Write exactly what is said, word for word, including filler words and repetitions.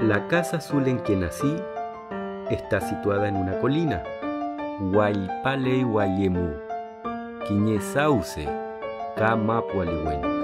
La casa azul en que nací está situada en una colina. Huaypaley Huayemú, Quiñe Sauce, Kamapualiwen.